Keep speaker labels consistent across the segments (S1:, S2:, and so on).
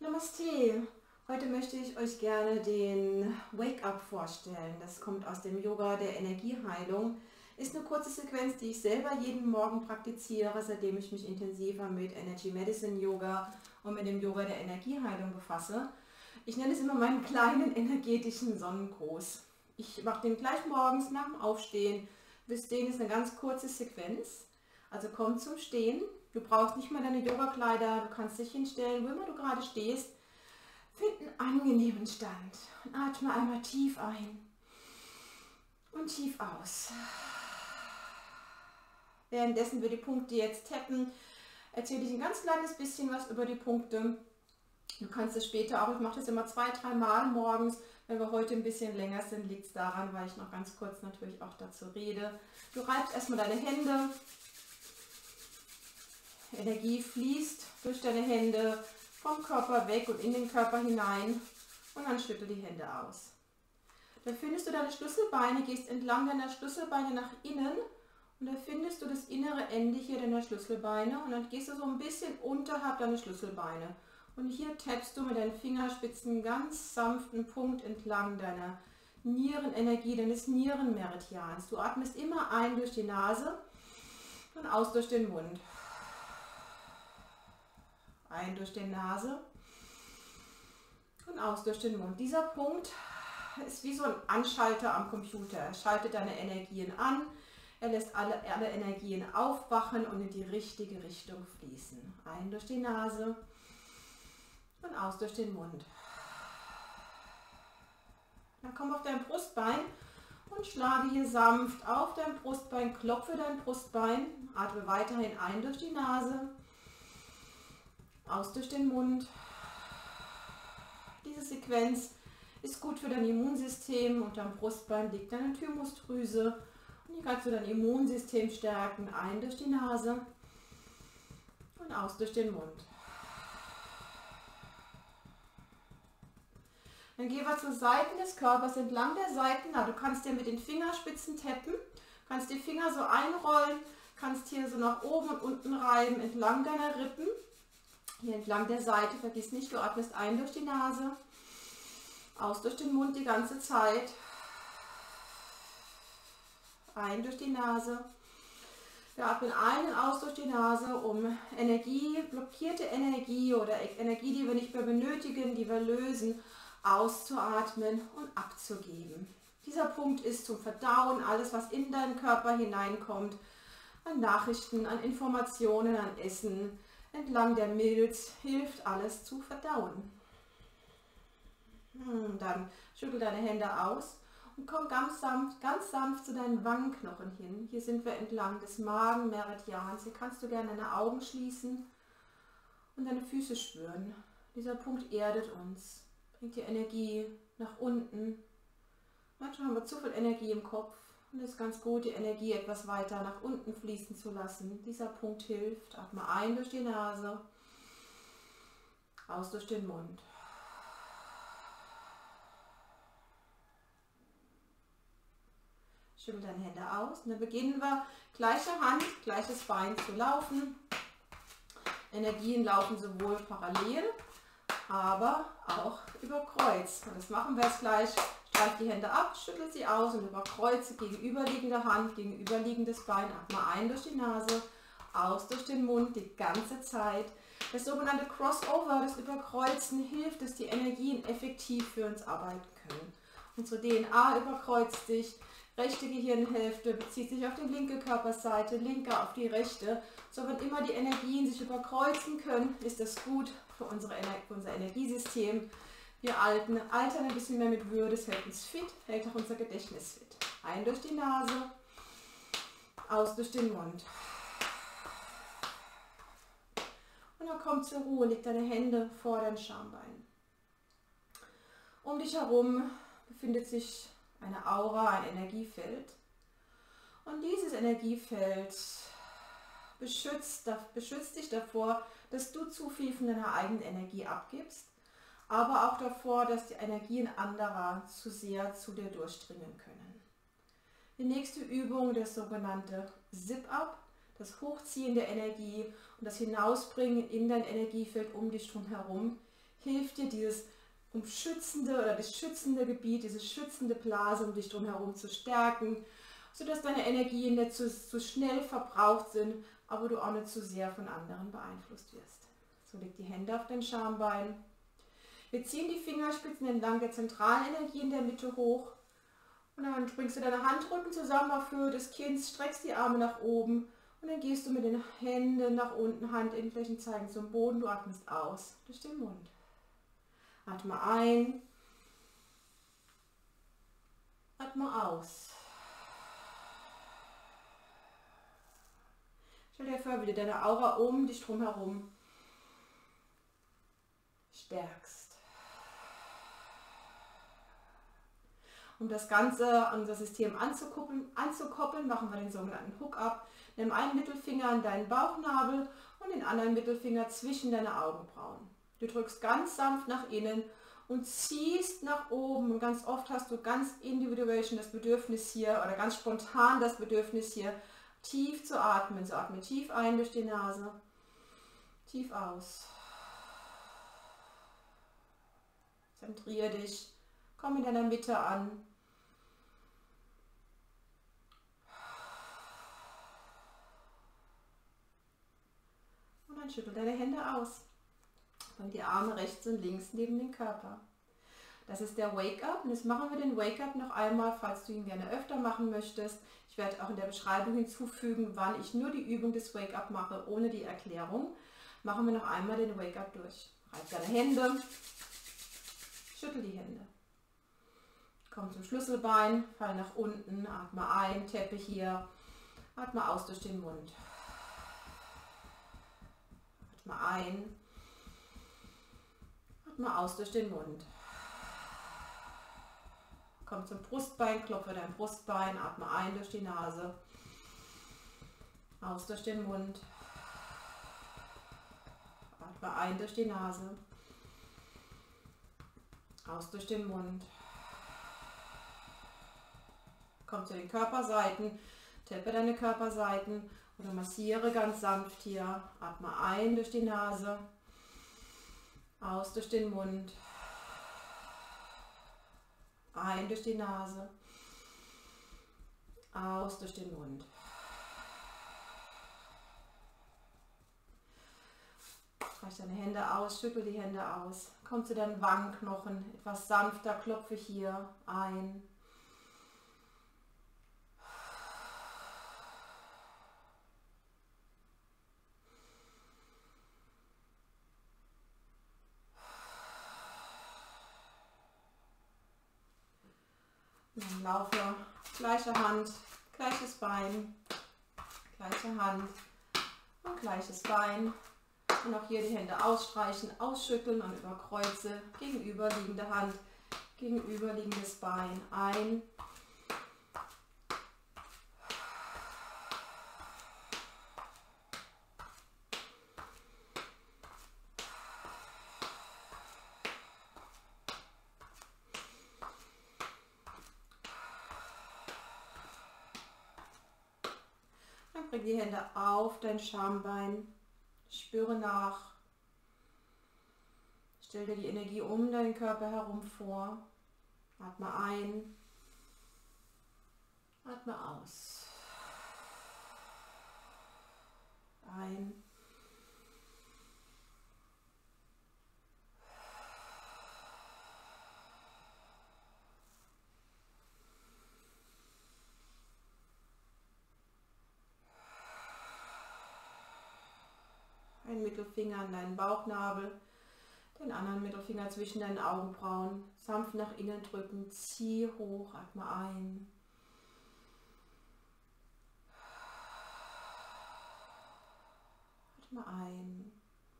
S1: Namaste! Heute möchte ich euch gerne den Wake-up vorstellen. Das kommt aus dem Yoga der Energieheilung. Ist eine kurze Sequenz, die ich selber jeden Morgen praktiziere, seitdem ich mich intensiver mit Energy Medicine Yoga und mit dem Yoga der Energieheilung befasse. Ich nenne es immer meinen kleinen energetischen Sonnengruß. Ich mache den gleich morgens nach dem Aufstehen. Bis stehen ist eine ganz kurze Sequenz. Also komm zum Stehen. Du brauchst nicht mal deine Yogakleider, du kannst dich hinstellen, wo immer du gerade stehst. Find einen angenehmen Stand und atme einmal tief ein und tief aus. Währenddessen wir die Punkte jetzt tappen, erzähle ich ein ganz kleines bisschen was über die Punkte. Du kannst es später auch, ich mache das immer 2-3 Mal morgens. Wenn wir heute ein bisschen länger sind, liegt es daran, weil ich noch ganz kurz natürlich auch dazu rede. Du reibst erstmal deine Hände. Energie fließt durch deine Hände vom Körper weg und in den Körper hinein und dann schüttel die Hände aus. Da findest du deine Schlüsselbeine, gehst entlang deiner Schlüsselbeine nach innen und da findest du das innere Ende hier deiner Schlüsselbeine und dann gehst du so ein bisschen unterhalb deiner Schlüsselbeine. Und hier tappst du mit deinen Fingerspitzen einen ganz sanften Punkt entlang deiner Nierenenergie, deines Nierenmeridians. Du atmest immer ein durch die Nase und aus durch den Mund. Ein durch die Nase und aus durch den Mund. Dieser Punkt ist wie so ein Anschalter am Computer. Er schaltet deine Energien an, er lässt alle Energien aufwachen und in die richtige Richtung fließen. Ein durch die Nase und aus durch den Mund. Dann komm auf dein Brustbein und schlage hier sanft auf dein Brustbein, klopfe dein Brustbein, atme weiterhin ein durch die Nase. Aus durch den Mund. Diese Sequenz ist gut für dein Immunsystem. Unterm Brustbein liegt deine Thymusdrüse. Und hier kannst du dein Immunsystem stärken. Ein durch die Nase und aus durch den Mund. Dann gehen wir zur Seiten des Körpers, entlang der Seiten. Na, du kannst dir mit den Fingerspitzen tappen, kannst die Finger so einrollen, kannst hier so nach oben und unten reiben, entlang deiner Rippen. Hier entlang der Seite, vergiss nicht, du atmest ein durch die Nase, aus durch den Mund die ganze Zeit, ein durch die Nase. Wir atmen ein und aus durch die Nase, um Energie, blockierte Energie oder Energie, die wir nicht mehr benötigen, die wir lösen, auszuatmen und abzugeben. Dieser Punkt ist zum Verdauen, alles was in deinen Körper hineinkommt, an Nachrichten, an Informationen, an Essen, entlang der Milz hilft alles zu verdauen. Dann schüttel deine Hände aus und komm ganz sanft zu deinen Wangenknochen hin. Hier sind wir entlang des Magenmeridians. Hier kannst du gerne deine Augen schließen und deine Füße spüren. Dieser Punkt erdet uns, bringt die Energie nach unten. Manchmal haben wir zu viel Energie im Kopf. Und es ist ganz gut, die Energie etwas weiter nach unten fließen zu lassen. Dieser Punkt hilft. Atme ein durch die Nase, aus durch den Mund. Schüttel deine Hände aus. Und dann beginnen wir, gleiche Hand, gleiches Bein zu laufen. Energien laufen sowohl parallel, aber auch über Kreuz. Und das machen wir jetzt gleich. Streif die Hände ab, schüttel sie aus und überkreuze gegenüberliegende Hand, gegenüberliegendes Bein. Atme ein durch die Nase, aus durch den Mund die ganze Zeit. Das sogenannte Crossover, das Überkreuzen, hilft, dass die Energien effektiv für uns arbeiten können. Unsere DNA überkreuzt sich, rechte Gehirnhälfte bezieht sich auf die linke Körperseite, linke auf die rechte. So, wenn immer die Energien sich überkreuzen können, ist das gut für unser Energiesystem. Wir altern ein bisschen mehr mit Würde, es hält uns fit, hält auch unser Gedächtnis fit. Ein durch die Nase, aus durch den Mund. Und dann komm zur Ruhe, leg deine Hände vor dein Schambein. Um dich herum befindet sich eine Aura, ein Energiefeld. Und dieses Energiefeld beschützt dich davor, dass du zu viel von deiner eigenen Energie abgibst, aber auch davor, dass die Energien anderer zu sehr zu dir durchdringen können. Die nächste Übung, das sogenannte Zip-Up, das Hochziehen der Energie und das Hinausbringen in dein Energiefeld um dich herum, hilft dir dieses umschützende oder das schützende Gebiet, diese schützende Blase um dich drumherum zu stärken, sodass deine Energien nicht zu schnell verbraucht sind, aber du auch nicht zu sehr von anderen beeinflusst wirst. So, leg die Hände auf dein Schambein. Wir ziehen die Fingerspitzen entlang der zentralen Energie in der Mitte hoch und dann bringst du deine Handrücken zusammen auf Höhe des Kinns, streckst die Arme nach oben und dann gehst du mit den Händen nach unten, Handinnenflächen zeigen zum Boden, du atmest aus durch den Mund. Atme ein, atme aus. Stell dir vor, wie du deine Aura um dich drumherum stärkst. Um das Ganze an unser System anzukoppeln, machen wir den sogenannten Hook-Up. Nimm einen Mittelfinger an deinen Bauchnabel und den anderen Mittelfinger zwischen deine Augenbrauen. Du drückst ganz sanft nach innen und ziehst nach oben. Und ganz oft hast du ganz individuell schon das Bedürfnis hier oder ganz spontan das Bedürfnis hier, tief zu atmen. So, atme tief ein durch die Nase, tief aus. Zentriere dich, komm in deiner Mitte an. Und dann schüttel deine Hände aus. Und die Arme rechts und links neben den Körper. Das ist der Wake-Up und jetzt machen wir den Wake-Up noch einmal, falls du ihn gerne öfter machen möchtest. Ich werde auch in der Beschreibung hinzufügen, wann ich nur die Übung des Wake-Up mache, ohne die Erklärung. Machen wir noch einmal den Wake-Up durch. Reib deine Hände, schüttel die Hände. Komm zum Schlüsselbein, fall nach unten, atme ein, tappe hier, atme aus durch den Mund. Atme ein. Atme aus durch den Mund. Komm zum Brustbein, klopfe dein Brustbein, atme ein durch die Nase. Aus durch den Mund. Atme ein durch die Nase. Aus durch den Mund. Komm zu den Körperseiten, tappe deine Körperseiten oder massiere ganz sanft hier. Atme ein durch die Nase. Aus durch den Mund, ein durch die Nase, aus durch den Mund. Streich deine Hände aus, schüttel die Hände aus. Komm zu deinen Wangenknochen, etwas sanfter, klopfe hier ein. Dann laufe, gleiche Hand, gleiches Bein, gleiche Hand und gleiches Bein. Und auch hier die Hände ausstreichen, ausschütteln und überkreuze, gegenüberliegende Hand, gegenüberliegendes Bein ein. Bring die Hände auf dein Schambein, spüre nach, stell dir die Energie um deinen Körper herum vor, atme ein, atme aus, ein, einen Mittelfinger an deinen Bauchnabel, den anderen Mittelfinger zwischen deinen Augenbrauen, sanft nach innen drücken, zieh hoch, atme ein. Atme ein.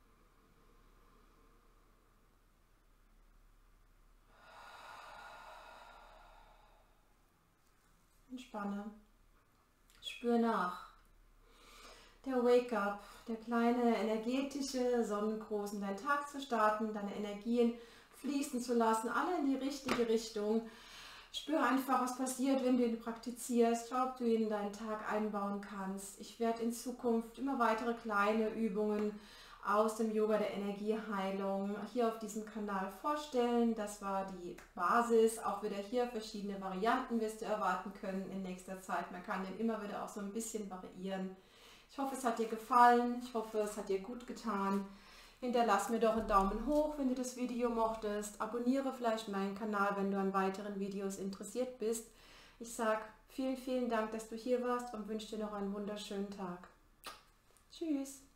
S1: Entspanne. Spür nach. Der Wake-up, der kleine energetische Sonnengruß in deinen Tag zu starten, deine Energien fließen zu lassen, alle in die richtige Richtung. Spür einfach, was passiert, wenn du ihn praktizierst, schau, ob du ihn in deinen Tag einbauen kannst. Ich werde in Zukunft immer weitere kleine Übungen aus dem Yoga der Energieheilung hier auf diesem Kanal vorstellen. Das war die Basis. Auch wieder hier verschiedene Varianten wirst du erwarten können in nächster Zeit. Man kann den immer wieder auch so ein bisschen variieren. Ich hoffe, es hat dir gefallen. Ich hoffe, es hat dir gut getan. Hinterlass mir doch einen Daumen hoch, wenn du das Video mochtest. Abonniere vielleicht meinen Kanal, wenn du an weiteren Videos interessiert bist. Ich sage vielen, vielen Dank, dass du hier warst und wünsche dir noch einen wunderschönen Tag. Tschüss.